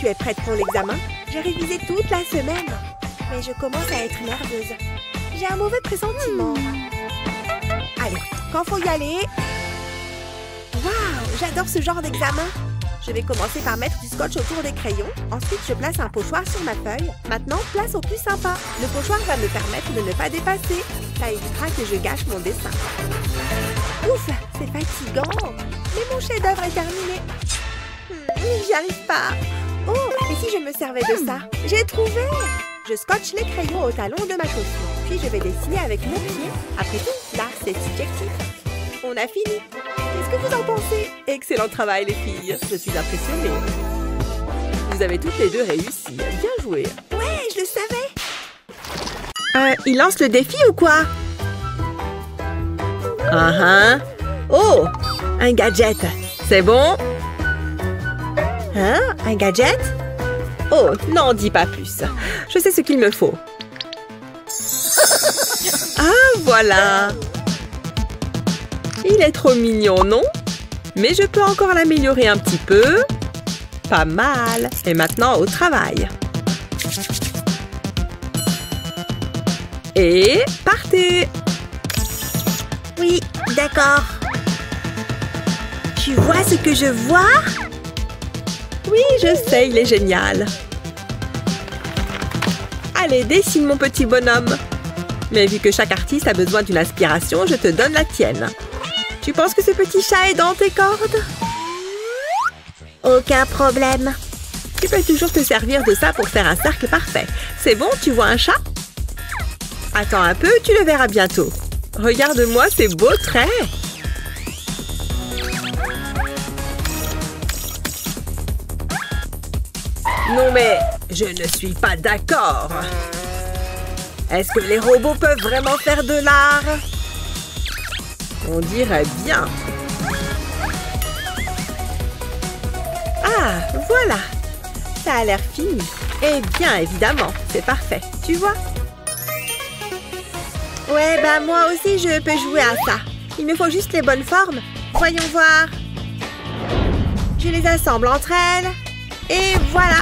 tu es prête pour l'examen? J'ai révisé toute la semaine. Mais je commence à être nerveuse. J'ai un mauvais pressentiment. Allez, quand faut y aller... Waouh, j'adore ce genre d'examen. Je vais commencer par mettre du scotch autour des crayons. Ensuite, je place un pochoir sur ma feuille. Maintenant, place au plus sympa. Le pochoir va me permettre de ne pas dépasser. Ça évitera que je gâche mon dessin. Ouf, c'est fatigant. Mais mon chef-d'œuvre est terminé. J'y arrive pas. Oh, et si je me servais de ça? J'ai trouvé! Je scotche les crayons au talon de ma chaussure. Puis je vais dessiner avec mon pied. Après tout, l'art, c'est subjectif. On a fini. Qu'est-ce que vous en pensez? Excellent travail, les filles. Je suis impressionnée. Vous avez toutes les deux réussi. Bien joué. Ouais, je le savais. Il lance le défi ou quoi? Oh, un gadget. C'est bon? Hein? Un gadget? Oh, n'en dis pas plus. Je sais ce qu'il me faut. Ah, voilà. Il est trop mignon, non? Mais je peux encore l'améliorer un petit peu. Pas mal. Et maintenant, au travail. Et partez! Oui, d'accord. Tu vois ce que je vois? Oui, je sais, il est génial. Allez, dessine mon petit bonhomme. Mais vu que chaque artiste a besoin d'une inspiration, je te donne la tienne. Tu penses que ce petit chat est dans tes cordes? Aucun problème. Tu peux toujours te servir de ça pour faire un cercle parfait. C'est bon, tu vois un chat? Attends un peu, tu le verras bientôt. Regarde-moi ces beaux traits. Non mais, je ne suis pas d'accord. Est-ce que les robots peuvent vraiment faire de l'art? On dirait bien. Ah, voilà. Ça a l'air fini. Et bien évidemment, c'est parfait. Tu vois? Ouais, bah moi aussi je peux jouer à ça. Il me faut juste les bonnes formes. Voyons voir. Je les assemble entre elles. Et voilà.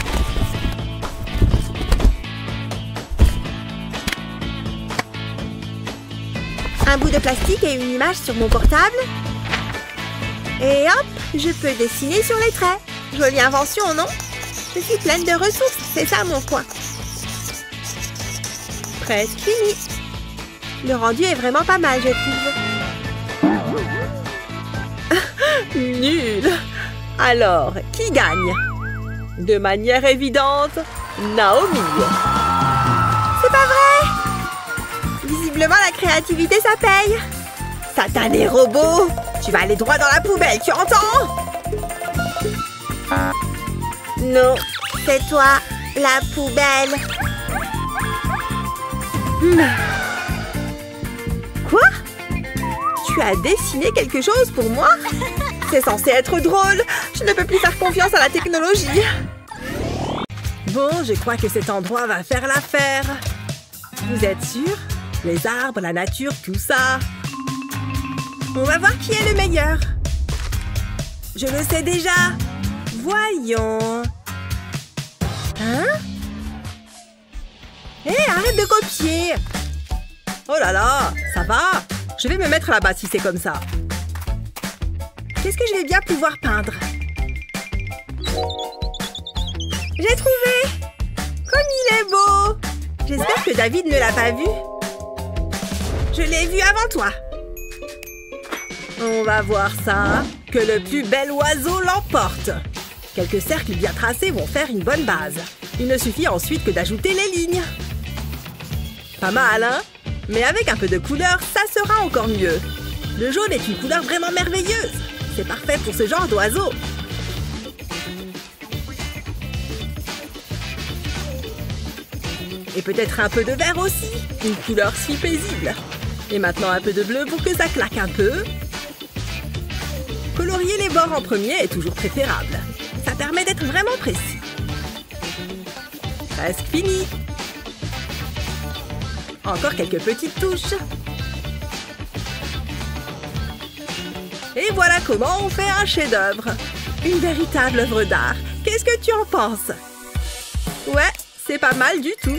Un bout de plastique et une image sur mon portable. Et hop, je peux dessiner sur les traits. Jolie invention, non? Je suis pleine de ressources, c'est ça mon coin. Presque fini. Le rendu est vraiment pas mal, je trouve. Nul. Alors, qui gagne? De manière évidente, Naomi. C'est pas vrai? Visiblement, la créativité, ça paye. Satané robot, tu vas aller droit dans la poubelle, tu entends? Non, c'est toi, la poubelle. Quoi? Tu as dessiné quelque chose pour moi? C'est censé être drôle. Je ne peux plus faire confiance à la technologie. Bon, je crois que cet endroit va faire l'affaire. Vous êtes sûr? Les arbres, la nature, tout ça. On va voir qui est le meilleur. Je le sais déjà. Voyons. Hein? Hé, arrête de copier. Oh là là, ça va. Je vais me mettre là-bas si c'est comme ça. Qu'est-ce que je vais bien pouvoir peindre? J'ai trouvé! Comme il est beau! J'espère que David ne l'a pas vu. Je l'ai vu avant toi. On va voir ça. Que le plus bel oiseau l'emporte. Quelques cercles bien tracés vont faire une bonne base. Il ne suffit ensuite que d'ajouter les lignes. Pas mal, hein? Mais avec un peu de couleur, ça sera encore mieux. Le jaune est une couleur vraiment merveilleuse. C'est parfait pour ce genre d'oiseau. Et peut-être un peu de vert aussi. Une couleur si paisible. Et maintenant un peu de bleu pour que ça claque un peu. Colorier les bords en premier est toujours préférable. Ça permet d'être vraiment précis. Presque fini. Encore quelques petites touches. Et voilà comment on fait un chef-d'œuvre. Une véritable œuvre d'art. Qu'est-ce que tu en penses? Ouais, c'est pas mal du tout.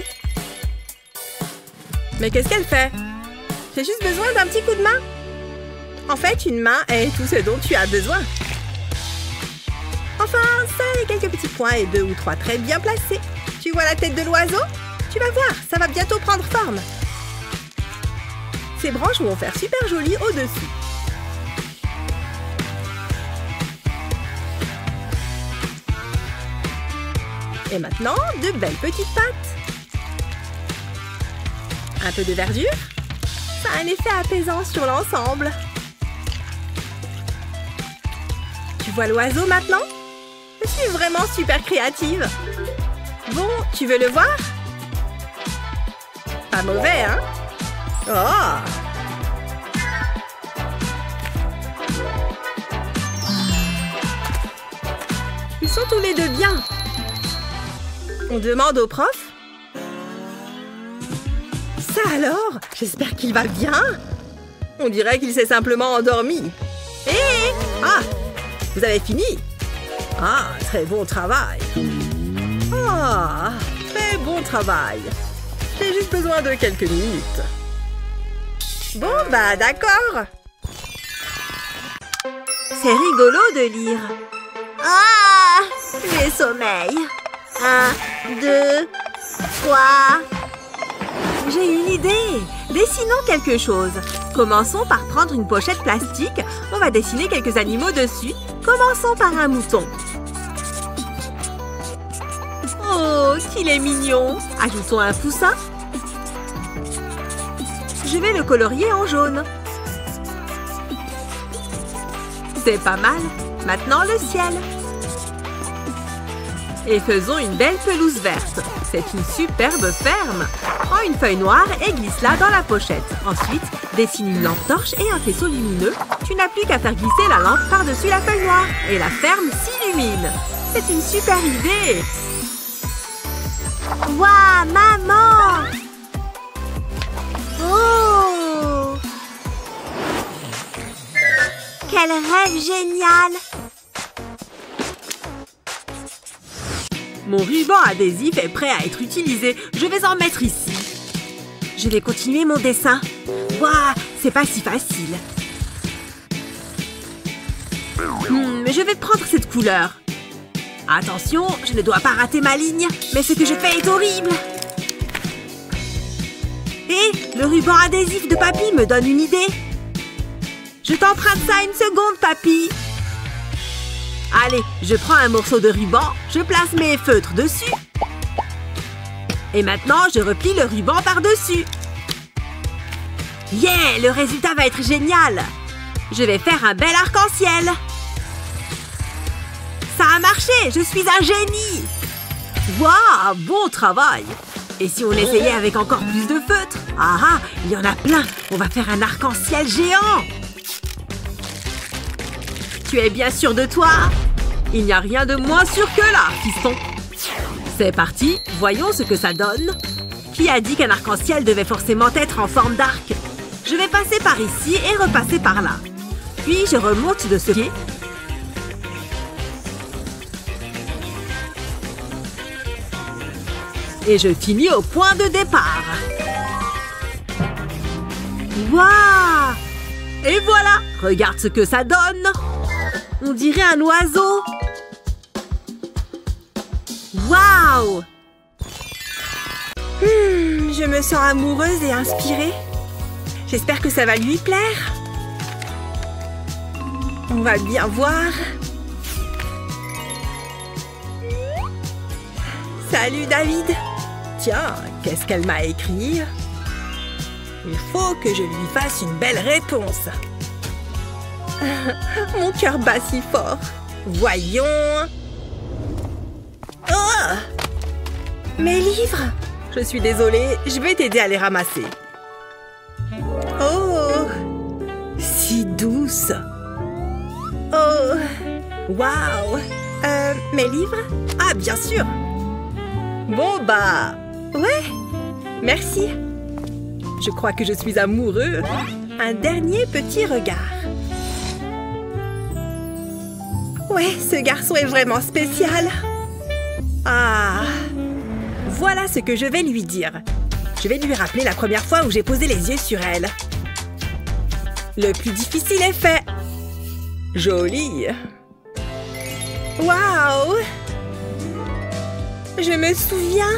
Mais qu'est-ce qu'elle fait? J'ai juste besoin d'un petit coup de main. En fait, une main est tout ce dont tu as besoin. Enfin, ça et quelques petits points et 2 ou 3 traits bien placés. Tu vois la tête de l'oiseau? Tu vas voir, ça va bientôt prendre forme. Ces branches vont faire super joli au-dessus. Et maintenant, de belles petites pattes. Un peu de verdure. Ça a un effet apaisant sur l'ensemble. Tu vois l'oiseau maintenant? Je suis vraiment super créative. Bon, tu veux le voir? Pas mauvais, hein? Oh! Ils sont tous les deux bien. On demande au prof? Ça alors? J'espère qu'il va bien. On dirait qu'il s'est simplement endormi. Hé! Ah! Vous avez fini? Ah, très bon travail. Ah, très bon travail. J'ai juste besoin de quelques minutes. Bon, bah d'accord. C'est rigolo de lire. Ah! J'ai sommeil. 1, 2, 3... J'ai une idée! Dessinons quelque chose. Commençons par prendre une pochette plastique. On va dessiner quelques animaux dessus. Commençons par un mouton. Oh, qu'il est mignon! Ajoutons un poussin. Je vais le colorier en jaune. C'est pas mal. Maintenant, le ciel. Et faisons une belle pelouse verte. C'est une superbe ferme. Prends une feuille noire et glisse-la dans la pochette. Ensuite, dessine une lampe torche et un faisceau lumineux. Tu n'as plus qu'à faire glisser la lampe par-dessus la feuille noire. Et la ferme s'illumine. C'est une super idée. Waouh, maman! Oh! Quel rêve génial! Mon ruban adhésif est prêt à être utilisé. Je vais en mettre ici. Je vais continuer mon dessin. Waouh, c'est pas si facile. Je vais prendre cette couleur. Attention, je ne dois pas rater ma ligne. Mais ce que je fais est horrible. Et le ruban adhésif de papy me donne une idée. Je t'emprunte ça une seconde, papy. Allez, je prends un morceau de ruban, je place mes feutres dessus. Et maintenant, je replie le ruban par-dessus. Yeah, le résultat va être génial. Je vais faire un bel arc-en-ciel. Ça a marché, je suis un génie. Waouh, bon travail. Et si on essayait avec encore plus de feutres? Ah ah, il y en a plein. On va faire un arc-en-ciel géant. Tu es bien sûr de toi? Il n'y a rien de moins sûr que là, fiston. C'est parti, voyons ce que ça donne. Qui a dit qu'un arc-en-ciel devait forcément être en forme d'arc? Je vais passer par ici et repasser par là. Puis je remonte de ce pied. Et je finis au point de départ. Waouh! Et voilà! Regarde ce que ça donne! On dirait un oiseau! Waouh! Je me sens amoureuse et inspirée. J'espère que ça va lui plaire. On va bien voir. Salut David! Tiens, qu'est-ce qu'elle m'a écrit? Il faut que je lui fasse une belle réponse. Mon cœur bat si fort. Voyons. Oh! Mes livres! Je suis désolée, je vais t'aider à les ramasser. Oh! Si douce. Oh! Waouh! Mes livres? Ah, bien sûr! Bon, bah... Ouais! Merci! Je crois que je suis amoureux. Un dernier petit regard. Ouais, ce garçon est vraiment spécial. Ah, Voilà ce que je vais lui dire. Je vais lui rappeler la première fois où j'ai posé les yeux sur elle. Le plus difficile est fait. Joli. Waouh! Je me souviens.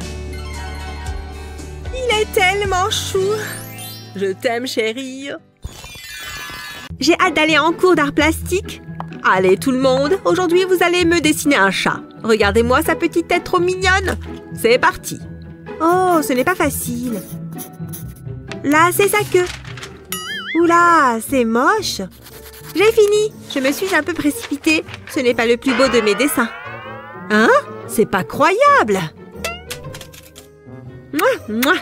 Il est tellement chou. Je t'aime, chérie. J'ai hâte d'aller en cours d'art plastique. Allez, tout le monde, aujourd'hui, vous allez me dessiner un chat. Regardez-moi sa petite tête trop mignonne. C'est parti. Oh, ce n'est pas facile. Là, c'est sa queue. Oula, c'est moche. J'ai fini. Je me suis un peu précipitée. Ce n'est pas le plus beau de mes dessins. Hein? C'est pas croyable. Mouah, mouah.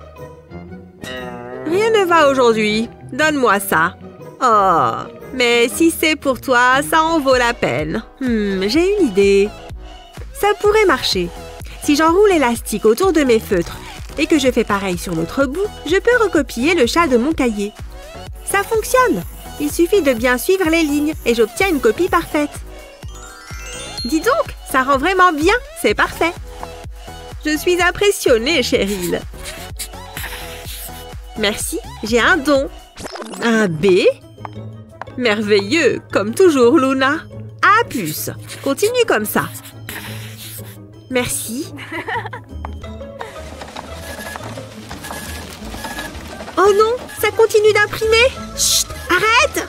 Rien ne va aujourd'hui. Donne-moi ça. Oh, mais si c'est pour toi, ça en vaut la peine. J'ai une idée. Ça pourrait marcher. Si j'enroule l'élastique autour de mes feutres et que je fais pareil sur l'autre bout, je peux recopier le chat de mon cahier. Ça fonctionne. Il suffit de bien suivre les lignes et j'obtiens une copie parfaite. Dis donc, ça rend vraiment bien. C'est parfait. Je suis impressionnée, Cheryl. Merci, j'ai un don. Un B? Merveilleux, comme toujours, Luna. À plus. Continue comme ça. Merci. Oh non, ça continue d'imprimer. Chut, arrête!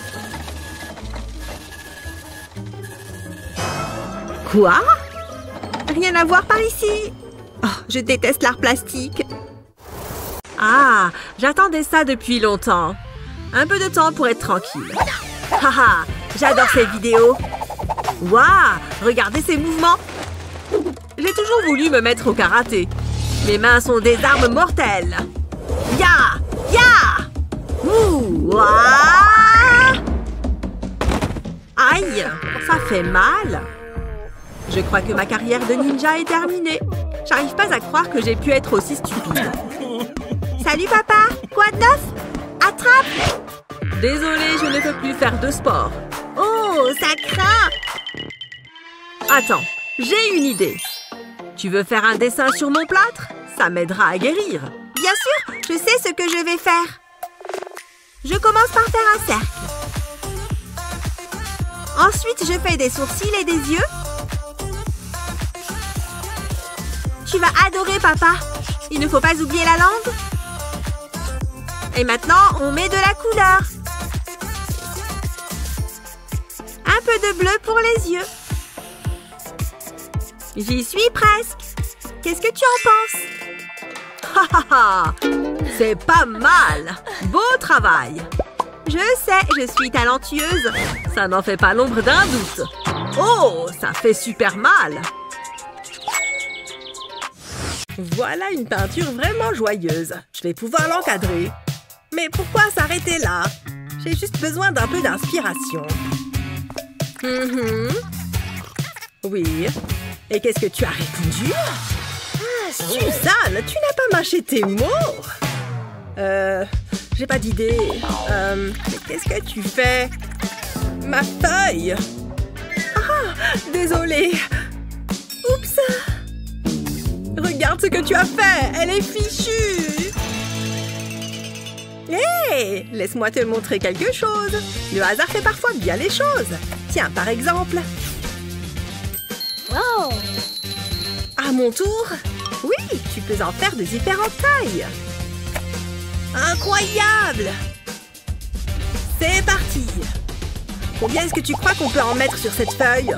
Quoi? Rien à voir par ici. Oh, je déteste l'art plastique. Ah, j'attendais ça depuis longtemps. Un peu de temps pour être tranquille. Haha, j'adore ces vidéos. Waouh, regardez ces mouvements. J'ai toujours voulu me mettre au karaté. Mes mains sont des armes mortelles. Ya! Ya! Ouh! Ouah! Aïe! Ça fait mal. Je crois que ma carrière de ninja est terminée. J'arrive pas à croire que j'ai pu être aussi stupide. Salut papa! Quoi de neuf? Attrape! Désolée, je ne peux plus faire de sport. Oh, ça craint! Attends, j'ai une idée. Tu veux faire un dessin sur mon plâtre? Ça m'aidera à guérir. Bien sûr, je sais ce que je vais faire. Je commence par faire un cercle. Ensuite, je fais des sourcils et des yeux. Tu vas adorer, papa. Il ne faut pas oublier la langue. Et maintenant, on met de la couleur. Un peu de bleu pour les yeux. J'y suis presque. Qu'est-ce que tu en penses? Ha ha ha! C'est pas mal! Beau travail! Je sais, je suis talentueuse. Ça n'en fait pas l'ombre d'un doute. Oh, ça fait super mal! Voilà une peinture vraiment joyeuse. Je vais pouvoir l'encadrer. Mais pourquoi s'arrêter là? J'ai juste besoin d'un peu d'inspiration. Oui. Et qu'est-ce que tu as répondu? Ah, Suzanne, tu n'as pas mâché tes mots? J'ai pas d'idée. Mais qu'est-ce que tu fais? Ma feuille! Ah, désolée. Oups! Regarde ce que tu as fait! Elle est fichue! Hé! Laisse-moi te montrer quelque chose. Le hasard fait parfois bien les choses. Tiens, par exemple. Wow! À mon tour? Oui, tu peux en faire de différentes tailles. Incroyable! C'est parti! Combien est-ce que tu crois qu'on peut en mettre sur cette feuille?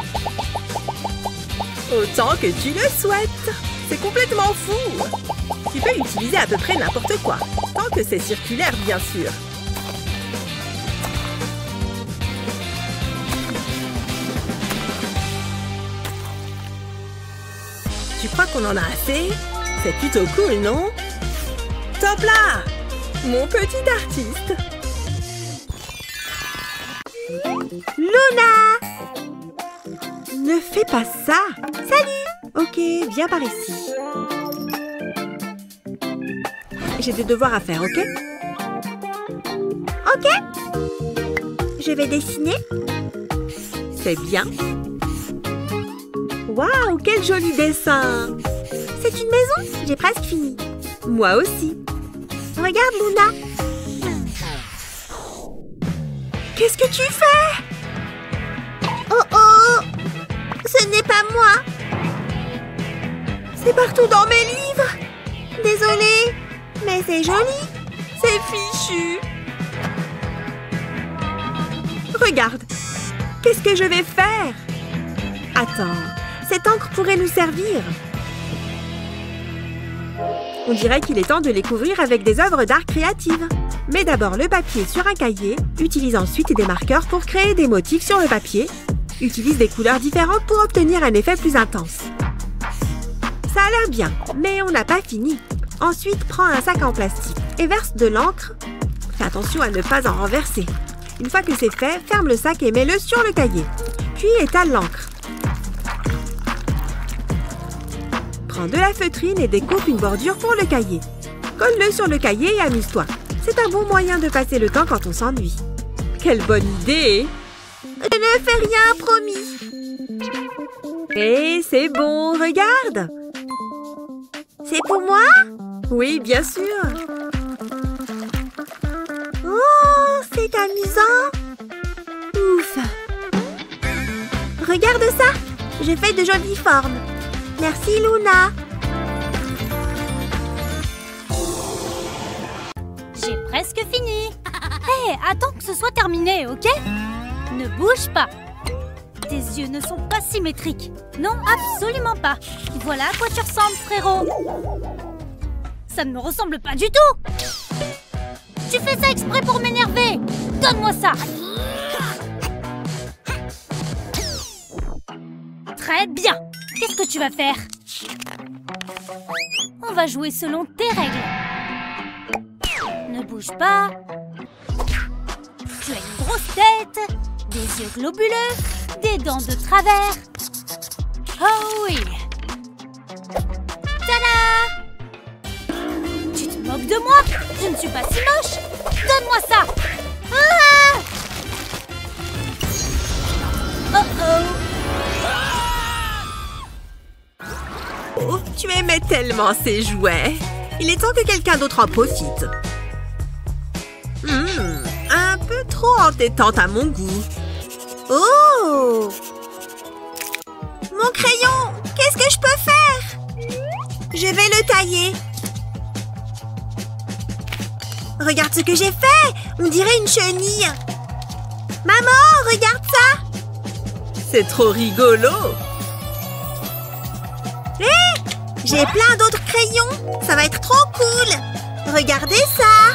Autant que tu le souhaites! C'est complètement fou! Tu peux utiliser à peu près n'importe quoi, tant que c'est circulaire, bien sûr. Tu crois qu'on en a assez? C'est plutôt cool, non? Top là! Mon petit artiste! Luna! Ne fais pas ça! Salut! Ok, viens par ici. J'ai des devoirs à faire, ok? Ok! Je vais dessiner. C'est bien. Waouh, quel joli dessin! C'est une maison? J'ai presque fini. Moi aussi. Regarde, Luna. Qu'est-ce que tu fais? Oh oh! Ce n'est pas moi. C'est partout dans mes livres. Désolée, mais c'est joli. C'est fichu. Regarde. Qu'est-ce que je vais faire? Attends, cette encre pourrait nous servir. On dirait qu'il est temps de les couvrir avec des œuvres d'art créatives. Mets d'abord le papier sur un cahier, utilise ensuite des marqueurs pour créer des motifs sur le papier. Utilise des couleurs différentes pour obtenir un effet plus intense. Ça a l'air bien, mais on n'a pas fini. Ensuite, prends un sac en plastique et verse de l'encre. Fais attention à ne pas en renverser. Une fois que c'est fait, ferme le sac et mets-le sur le cahier. Puis étale l'encre. Prends de la feutrine et découpe une bordure pour le cahier. Colle-le sur le cahier et amuse-toi. C'est un bon moyen de passer le temps quand on s'ennuie. Quelle bonne idée! Je ne fais rien, promis. Et c'est bon, regarde! C'est pour moi? Oui, bien sûr. Oh, c'est amusant. Ouf. Regarde ça. Je fais de jolies formes. Merci, Luna. J'ai presque fini. Hé, attends que ce soit terminé, ok? Ne bouge pas. Tes yeux ne sont pas symétriques. Non, absolument pas. Voilà à quoi tu ressembles, frérot. Ça ne me ressemble pas du tout. Tu fais ça exprès pour m'énerver. Donne-moi ça. Très bien. Qu'est-ce que tu vas faire? On va jouer selon tes règles. Ne bouge pas. Tu as une grosse tête, des yeux globuleux, des dents de travers. Oh oui. Tada! Tu te moques de moi? Je ne suis pas si moche. Donne-moi ça. Ah! Oh oh. Oh, tu aimais tellement ces jouets. Il est temps que quelqu'un d'autre en profite. Un peu trop entêtante à mon goût. Oh! Mon crayon! Qu'est-ce que je peux faire? Je vais le tailler. Regarde ce que j'ai fait! On dirait une chenille. Maman, regarde ça! C'est trop rigolo! Hé! J'ai plein d'autres crayons! Ça va être trop cool! Regardez ça!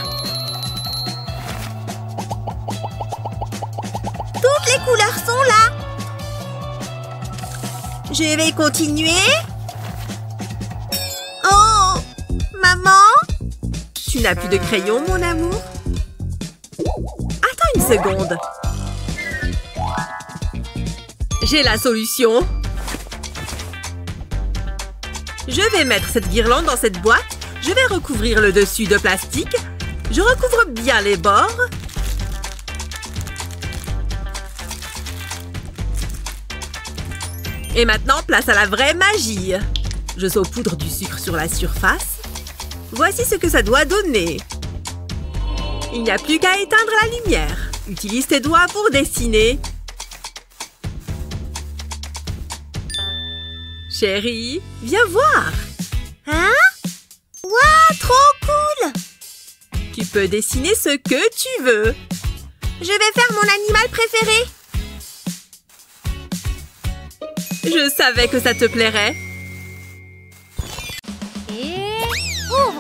Toutes les couleurs sont là! Je vais continuer. Oh! Maman? Tu n'as plus de crayon, mon amour? Attends une seconde. J'ai la solution. Je vais mettre cette guirlande dans cette boîte. Je vais recouvrir le dessus de plastique. Je recouvre bien les bords. Et maintenant, place à la vraie magie. Je saupoudre du sucre sur la surface. Voici ce que ça doit donner. Il n'y a plus qu'à éteindre la lumière. Utilise tes doigts pour dessiner. Chérie, viens voir. Hein? Waouh, trop cool! Tu peux dessiner ce que tu veux. Je vais faire mon animal préféré. Je savais que ça te plairait. Et ouvre!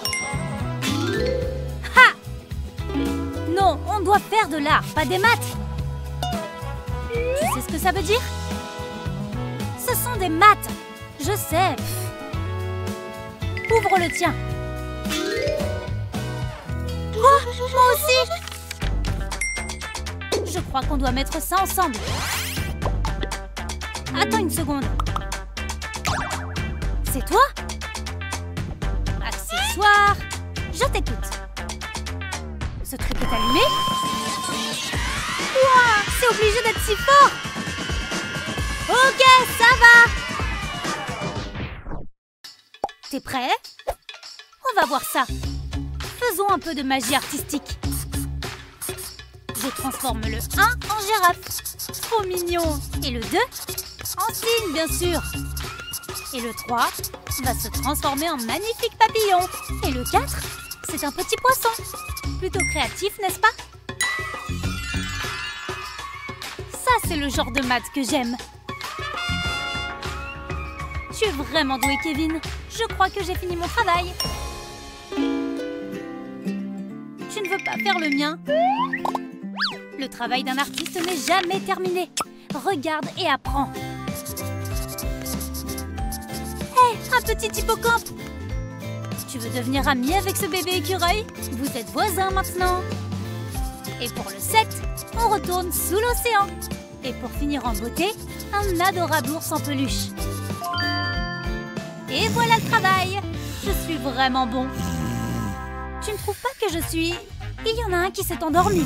Ha! Non, on doit faire de l'art, pas des maths. Tu sais ce que ça veut dire? Ce sont des maths. Je sais. Ouvre le tien. Oh, moi aussi. Je crois qu'on doit mettre ça ensemble. Attends une seconde. C'est toi? Accessoire. Je t'écoute. Ce truc est allumé? Ouah, c'est obligé d'être si fort. Ok, ça va. T'es prêt? On va voir ça. Faisons un peu de magie artistique. Je transforme le 1 en girafe. Trop mignon. Et le 2 en cygne, bien sûr. Et le 3 va se transformer en magnifique papillon. Et le 4, c'est un petit poisson. Plutôt créatif, n'est-ce pas? Ça, c'est le genre de maths que j'aime. Tu es vraiment doué, Kevin. Je crois que j'ai fini mon travail. Tu ne veux pas faire le mien? Le travail d'un artiste n'est jamais terminé. Regarde et apprends. Hé, un petit hippocampe! Tu veux devenir ami avec ce bébé écureuil? Vous êtes voisins maintenant. Et pour le 7, on retourne sous l'océan. Et pour finir en beauté, un adorable ours en peluche. Et voilà le travail. Je suis vraiment bon. Tu ne trouves pas que je suis... Il y en a un qui s'est endormi.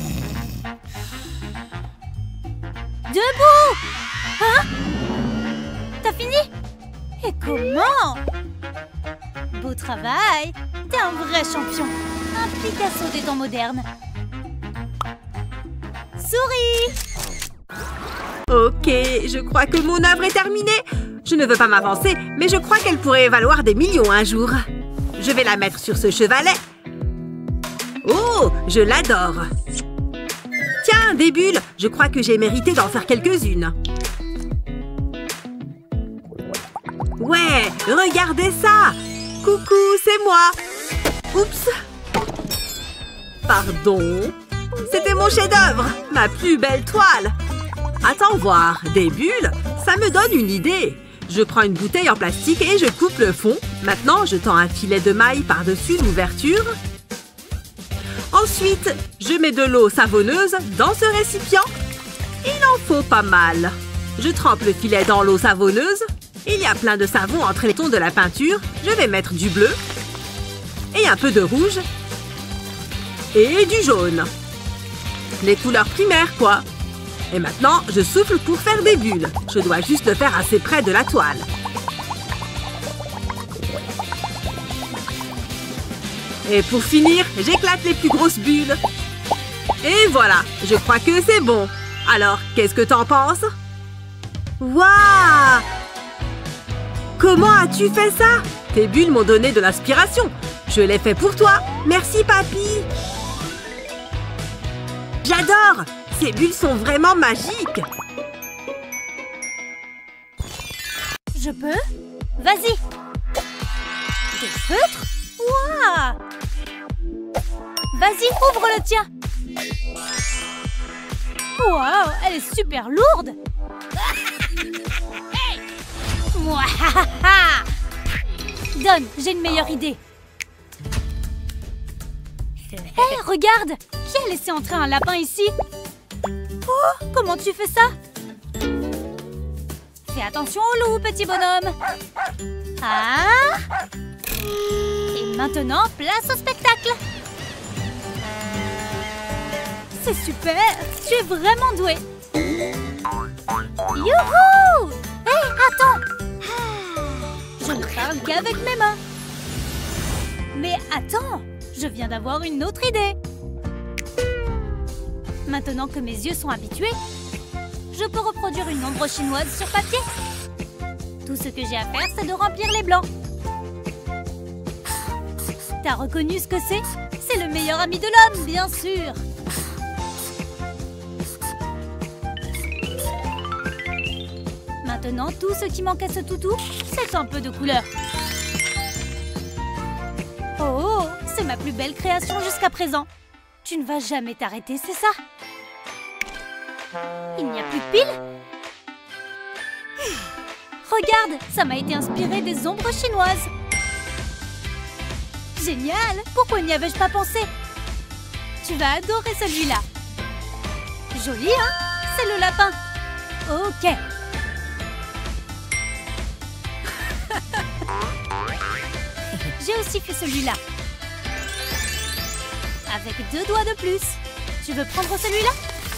Debout! Hein? T'as fini? Et comment? Beau travail! T'es un vrai champion. Un Picasso des temps modernes. Souris! Ok, je crois que mon œuvre est terminée. Je ne veux pas m'avancer, mais je crois qu'elle pourrait valoir des millions un jour. Je vais la mettre sur ce chevalet. Oh, je l'adore. Tiens, des bulles. Je crois que j'ai mérité d'en faire quelques-unes. Ouais, regardez ça. Coucou, c'est moi. Oups. Pardon. C'était mon chef-d'œuvre, ma plus belle toile. Attends voir, des bulles, ça me donne une idée. Je prends une bouteille en plastique et je coupe le fond. Maintenant, je tends un filet de maille par-dessus l'ouverture. Ensuite, je mets de l'eau savonneuse dans ce récipient. Il en faut pas mal. Je trempe le filet dans l'eau savonneuse. Il y a plein de savon entre les tons de la peinture. Je vais mettre du bleu et un peu de rouge et du jaune. Les couleurs primaires, quoi. Et maintenant, je souffle pour faire des bulles. Je dois juste le faire assez près de la toile. Et pour finir, j'éclate les plus grosses bulles. Et voilà, je crois que c'est bon. Alors, qu'est-ce que t'en penses? Waouh! Comment as-tu fait ça? Tes bulles m'ont donné de l'inspiration. Je l'ai fait pour toi. Merci, papy. J'adore! Ces bulles sont vraiment magiques. Je peux? Vas-y. Des feutres? Waouh! Vas-y, ouvre le tien. Waouh, elle est super lourde. Mouahaha! Donne, j'ai une meilleure idée. Hé, regarde! Qui a laissé entrer un lapin ici? Oh, comment tu fais ça? Fais attention au loup, petit bonhomme. Ah! Et maintenant, place au spectacle. C'est super! Tu es vraiment doué. Youhou! Hé, attends! Je ne parle qu'avec mes mains. Mais attends! Je viens d'avoir une autre idée. Maintenant que mes yeux sont habitués, je peux reproduire une ombre chinoise sur papier. Tout ce que j'ai à faire, c'est de remplir les blancs. T'as reconnu ce que c'est? C'est le meilleur ami de l'homme, bien sûr. Maintenant, tout ce qui manque à ce toutou, c'est un peu de couleur. Oh, c'est ma plus belle création jusqu'à présent. Tu ne vas jamais t'arrêter, c'est ça? Il n'y a plus de piles? Regarde, ça m'a été inspiré des ombres chinoises. Génial! Pourquoi n'y avais-je pas pensé? Tu vas adorer celui-là. Joli, hein? C'est le lapin. Ok. J'ai aussi fait celui-là. Avec 2 doigts de plus. Tu veux prendre celui-là?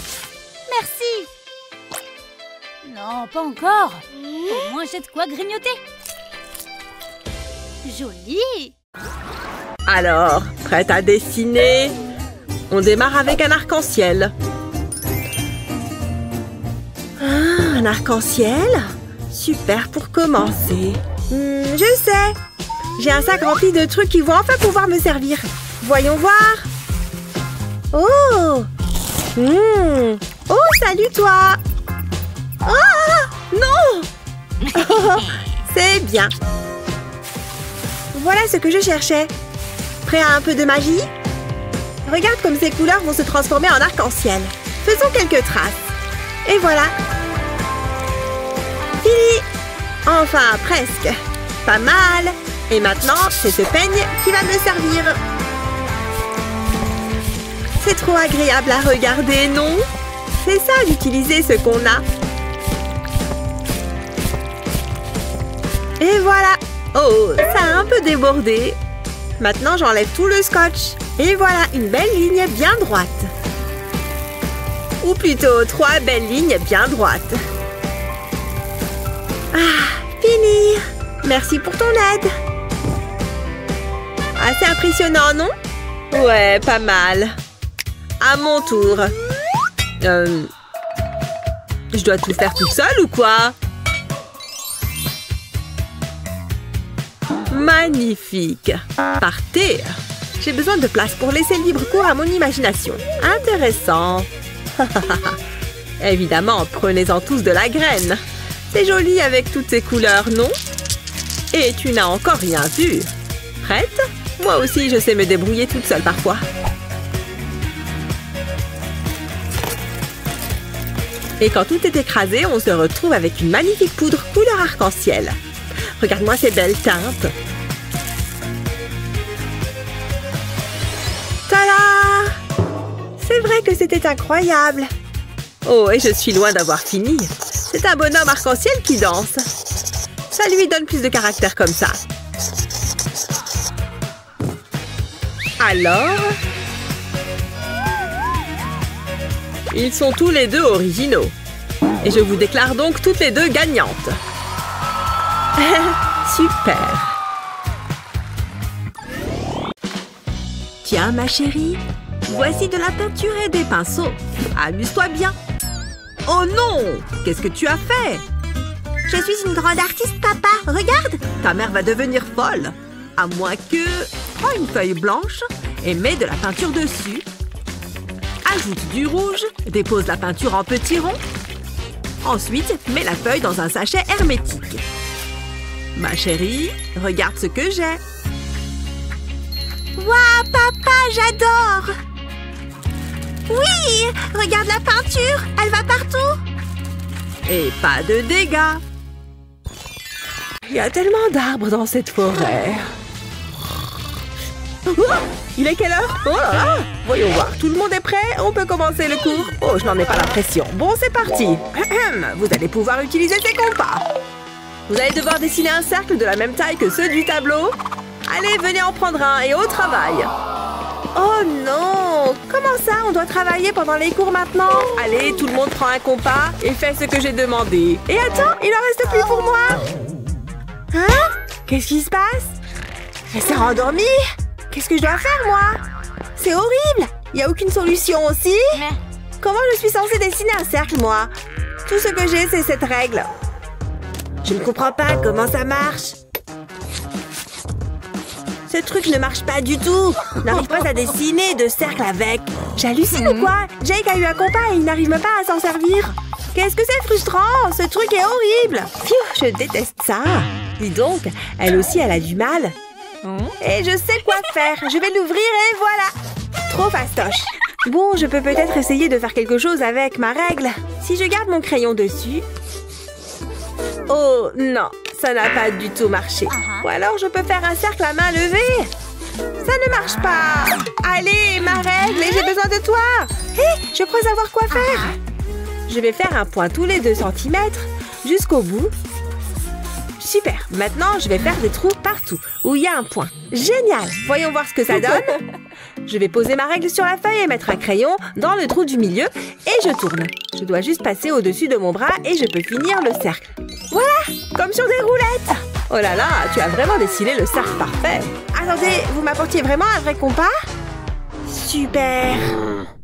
Merci. Non, pas encore. Au moins, j'ai de quoi grignoter. Joli! Alors, prête à dessiner? On démarre avec un arc-en-ciel. Ah, un arc-en-ciel? Super pour commencer. Je sais. J'ai un sac rempli de trucs qui vont enfin pouvoir me servir. Voyons voir. Oh! Oh, salut toi! Ah! Non! Oh, c'est bien. Voilà ce que je cherchais. Prêt à un peu de magie? Regarde comme ces couleurs vont se transformer en arc-en-ciel. Faisons quelques traces. Et voilà. Fini! Enfin, presque. Pas mal. Et maintenant, c'est ce peigne qui va me servir. C'est trop agréable à regarder, non? C'est ça d'utiliser ce qu'on a. Et voilà. Oh, ça a un peu débordé. Maintenant, j'enlève tout le scotch. Et voilà, une belle ligne bien droite. Ou plutôt, 3 belles lignes bien droites. Ah, fini. Merci pour ton aide. Assez impressionnant, non? Ouais, pas mal. À mon tour. Je dois tout faire toute seule ou quoi? Magnifique. Partez. J'ai besoin de place pour laisser libre cours à mon imagination. Intéressant. Évidemment, prenez-en tous de la graine. C'est joli avec toutes ces couleurs, non? Et tu n'as encore rien vu. Prête? Moi aussi, je sais me débrouiller toute seule parfois. Et quand tout est écrasé, on se retrouve avec une magnifique poudre couleur arc-en-ciel. Regarde-moi ces belles teintes. Tada! C'est vrai que c'était incroyable. Oh, et je suis loin d'avoir fini. C'est un bonhomme arc-en-ciel qui danse. Ça lui donne plus de caractère comme ça. Alors? Ils sont tous les deux originaux. Et je vous déclare donc toutes les deux gagnantes. Super. Tiens, ma chérie, voici de la peinture et des pinceaux. Amuse-toi bien. Oh non! Qu'est-ce que tu as fait? Je suis une grande artiste, papa. Regarde! Ta mère va devenir folle. À moins que... Prends une feuille blanche et mets de la peinture dessus. Ajoute du rouge, dépose la peinture en petits ronds. Ensuite, mets la feuille dans un sachet hermétique. Ma chérie, regarde ce que j'ai. Waouh, papa, j'adore! Oui! Regarde la peinture, elle va partout! Et pas de dégâts. Il y a tellement d'arbres dans cette forêt. Oh, il est quelle heure? Oh là là! Voyons voir, tout le monde est prêt? On peut commencer le cours? Oh, je n'en ai pas l'impression. Bon, c'est parti. Vous allez pouvoir utiliser ces compas. Vous allez devoir dessiner un cercle de la même taille que ceux du tableau. Allez, venez en prendre un et au travail. Oh non! Comment ça, on doit travailler pendant les cours maintenant? Allez, tout le monde prend un compas et fait ce que j'ai demandé. Et attends, il en reste plus pour moi. Hein? Qu'est-ce qui se passe? Elle s'est rendormie? Qu'est-ce que je dois faire, moi? C'est horrible! Il n'y a aucune solution aussi? Comment je suis censée dessiner un cercle, moi? Tout ce que j'ai, c'est cette règle. Je ne comprends pas comment ça marche. Ce truc ne marche pas du tout. Je n'arrive pas à dessiner de cercle avec. J'hallucine ou quoi? Jake a eu un compas et il n'arrive même pas à s'en servir. Qu'est-ce que c'est frustrant! Ce truc est horrible! Pfiou, je déteste ça. Dis donc, elle aussi, elle a du mal. Et je sais quoi faire. Je vais l'ouvrir et voilà. Trop fastoche. Bon, je peux peut-être essayer de faire quelque chose avec ma règle. Si je garde mon crayon dessus... Oh non, ça n'a pas du tout marché. Ou alors je peux faire un cercle à main levée. Ça ne marche pas. Allez, ma règle, et j'ai besoin de toi. Hé, je crois savoir quoi faire. Je vais faire un point tous les 2 cm jusqu'au bout. Super. Maintenant, je vais faire des trous partout où il y a un point. Génial. Voyons voir ce que ça donne. Je vais poser ma règle sur la feuille et mettre un crayon dans le trou du milieu et je tourne. Je dois juste passer au-dessus de mon bras et je peux finir le cercle. Voilà, comme sur des roulettes. Oh là là, tu as vraiment dessiné le cercle parfait. Attendez, vous m'apportiez vraiment un vrai compas? Super.